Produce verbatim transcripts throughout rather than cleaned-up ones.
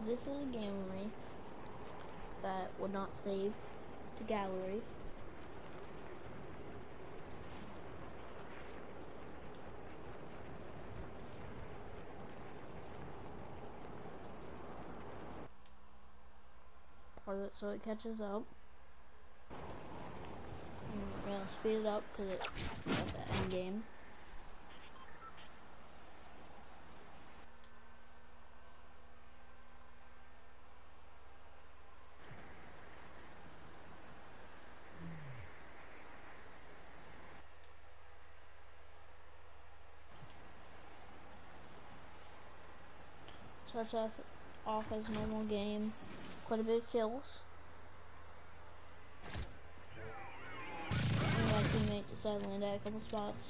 this is a gallery that would not save to gallery. So it catches up. And we're gonna speed it up because it's at the end game. Starts us off as normal game. Quite a bit of kills. And my teammate decided to land at a couple spots.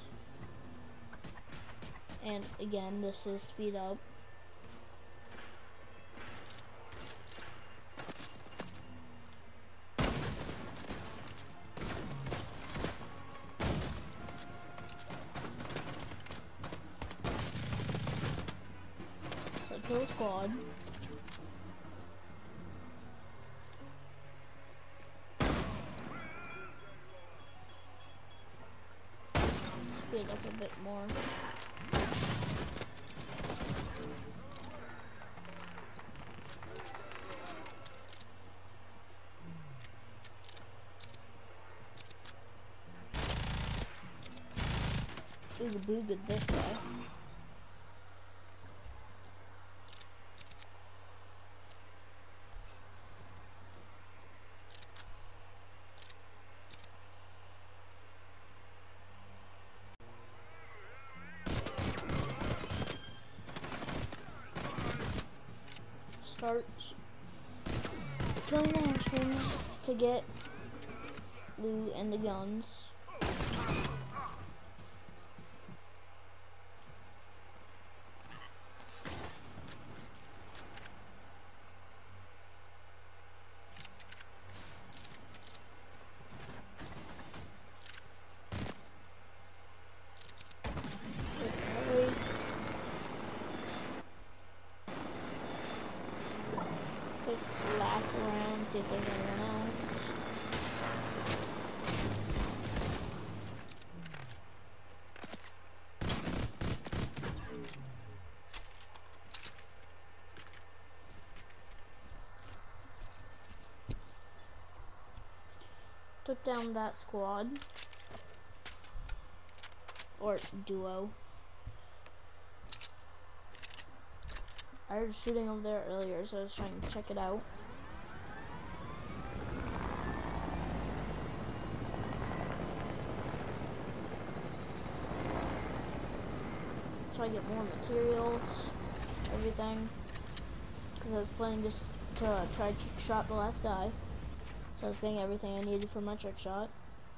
And again, this is speed up. So kill squad. Speed up a bit more. Ooga booga this guy. Start killing the henchmen to get loot and the guns. Quick lap around, see if there's anyone else. Took down that squad. Or duo. I heard shooting over there earlier, so I was trying to check it out. Try to get more materials, everything. Because I was playing just to uh, try trick shot the last guy. So I was getting everything I needed for my trick shot.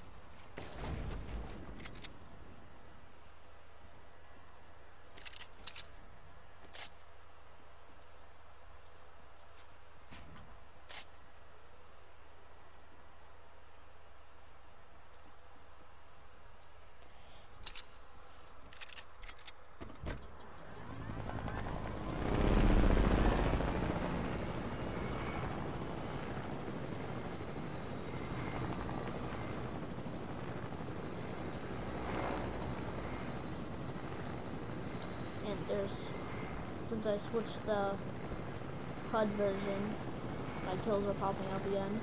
And there's, since I switched the H U D version, my kills are popping up again.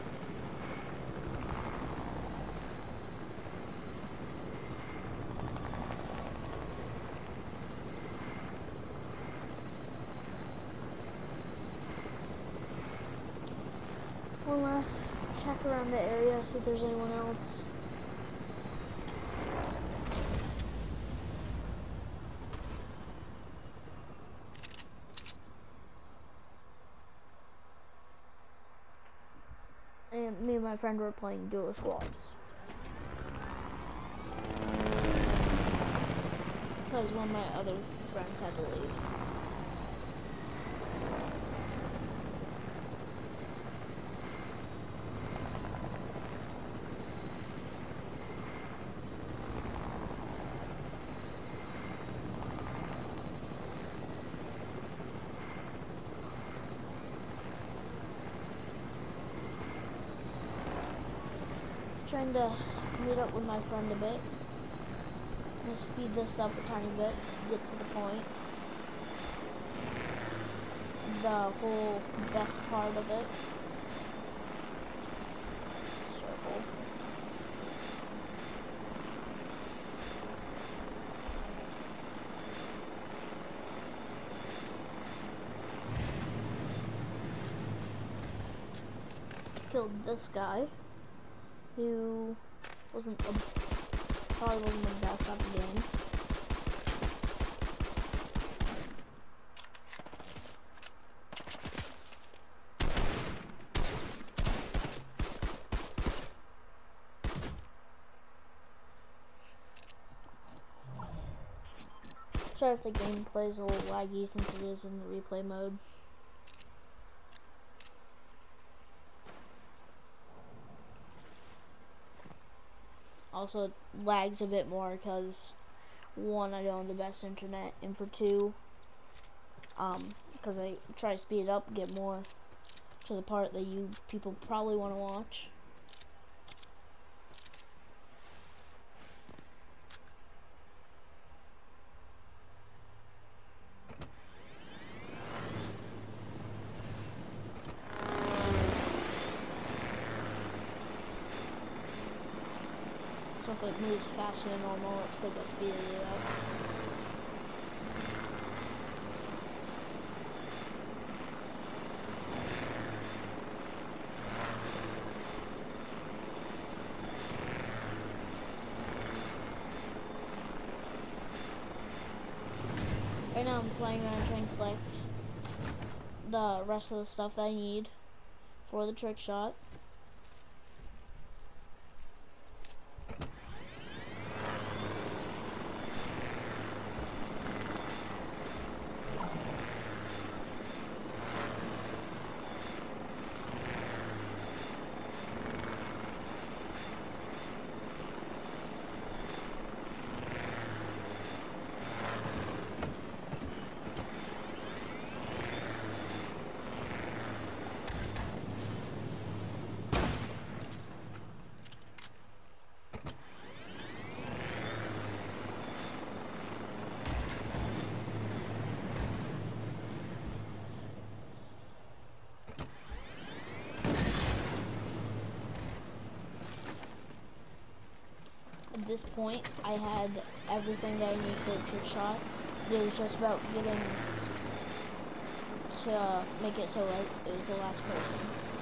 One last check around the area, see if there's anyone else. And me and my friend were playing duo squads. Because one of my other friends had to leave. trying to meet up with my friend a bit. I'm gonna speed this up a tiny bit, get to the point. The whole best part of it. Circle. Killed this guy, who wasn't a, probably wasn't the best at the game. Sorry if the gameplay is a little laggy since it is in the replay mode. Also, it lags a bit more because, one, I don't have the best internet, and for two, um, because I try to speed it up, get more to the part that you people probably want to watch. So if it moves faster than normal, it's because I speeded it up. Right now I'm flying around trying to collect the rest of the stuff that I need for the trick shot. At this point, I had everything that I need for the trick shot. It was just about getting to make it so it was the last person.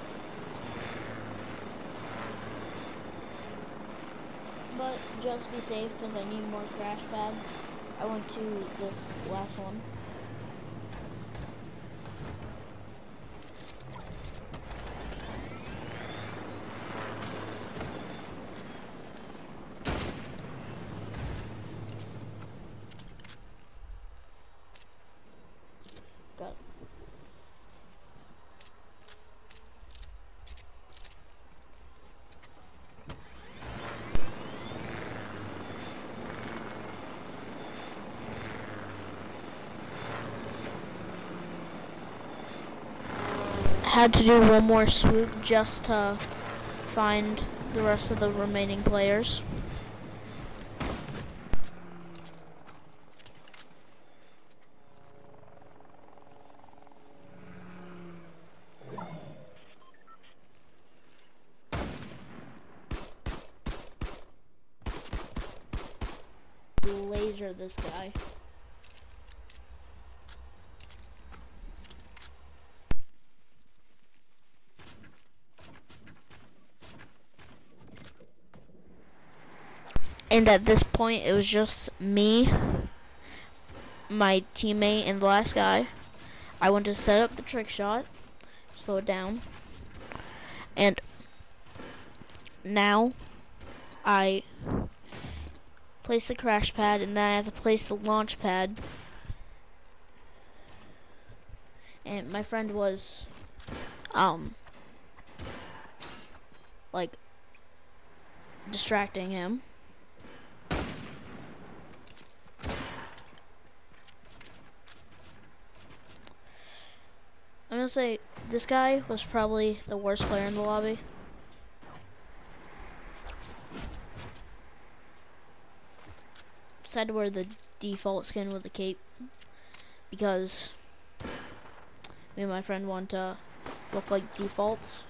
But just be safe, because I need more crash pads, I went to this last one. Got had to do one more swoop just to find the rest of the remaining players. Laser this guy. And at this point, it was just me, my teammate, and the last guy. I went to set up the trick shot, slow it down, and now I place the crash pad, and then I have to place the launch pad. And my friend was, um, like, distracting him. I'm gonna say this guy was probably the worst player in the lobby. decided to wear the default skin with the cape because me and my friend want to look like defaults.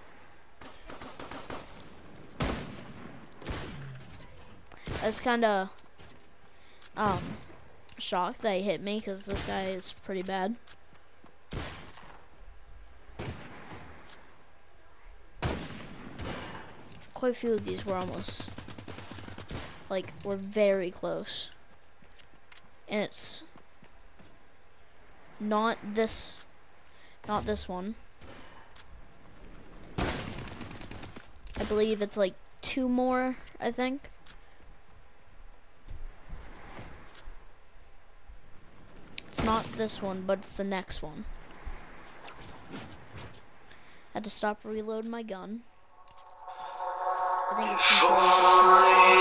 I was kind of um, shocked that he hit me because this guy is pretty bad. Quite a few of these were almost, like, we're very close. And it's not this, not this one. I believe it's like two more, I think. It's not this one, but it's the next one. Had to stop reload my gun. I think it's controlled.